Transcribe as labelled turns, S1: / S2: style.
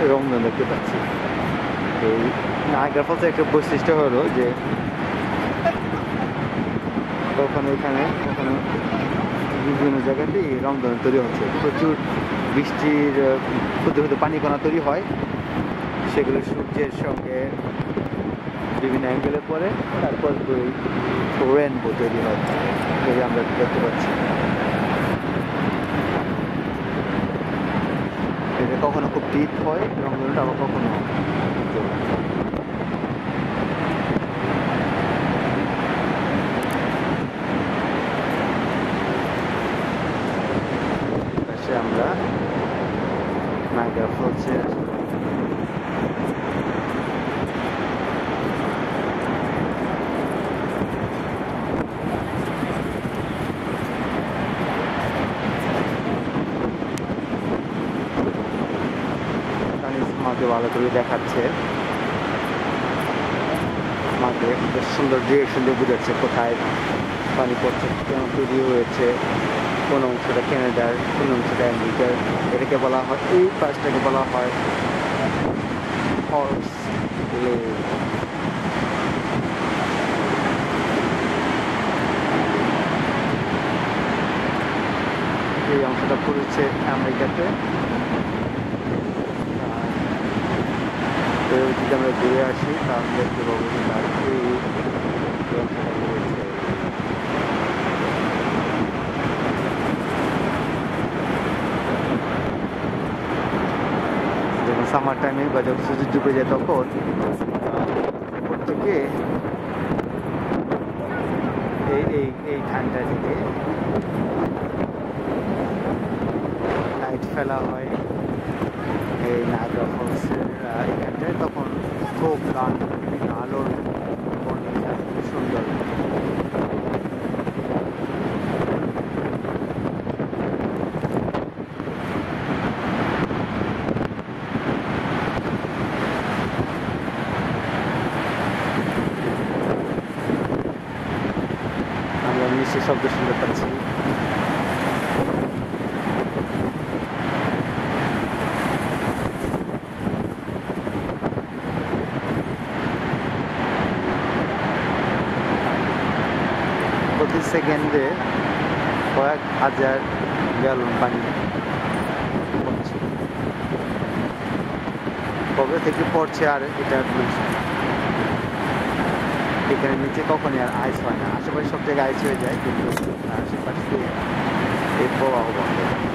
S1: রংধনু দেখতে পাচ্ছি। এই নায়াগ্রা ফলসের একটা বৈশিষ্ট্য হলো যে কখনো এখানে বিভিন্ন জায়গাতেই রংধনু তৈরি হচ্ছে। প্রচুর বৃষ্টির ক্ষুদ্র ক্ষুদ্র পানিকণা তৈরি হয়, সেগুলো সূর্যের সঙ্গে বিভিন্ন অ্যাঙ্গেলে পড়ে, তারপর রেনবো তৈরি হয়, যদি আমরা দেখতে পাচ্ছি। এটা কখনো খুব ডিপ হয় রংধনুটা, আবার কখনো আমরা নায়াগ্রা ফলসের মাকে ভালো করে দেখাচ্ছে, মাকে বেশ সুন্দর ডিরেকশন দিয়ে বুঝাচ্ছে কোথায় পানি পড়ছে, কেন তৈরি হয়েছে, কোন অংশটা ক্যানাডার, কোন অংশটা আমেরিকার। এটাকে বলা হয়, এই পাশটাকে বলা হয় হর্স লেক। এই অংশটা পড়েছে আমেরিকাতে। যদি আমরা ঘুরে আসি তাহলে দেখতে পাবো যে তার এই অংশটা রয়েছে। যখন সামার টাইমে বা যখন সূর্য ডুবে যায় তখন উপর থেকে এই ঠান্ডা থেকে লাইট ফেলা হয় এই নায়াগ্রা ফলসের এখানটায়, তখন খুব গান আলোর বর্ণনা খুব সুন্দর। আমরা নিশ্চয়ই শব্দ শুনতে পাচ্ছি। প্রতি সেকেন্ডে কয়েক হাজার গ্যালন পানি পড়ছে, কবে থেকে পড়ছে আর এটা এখানে নিচে কখনই আর আইস হয় না। আশেপাশে সব জায়গায় আইস হয়ে যায়, কিন্তু আশেপাশে এই প্রবাহ বন্ধ।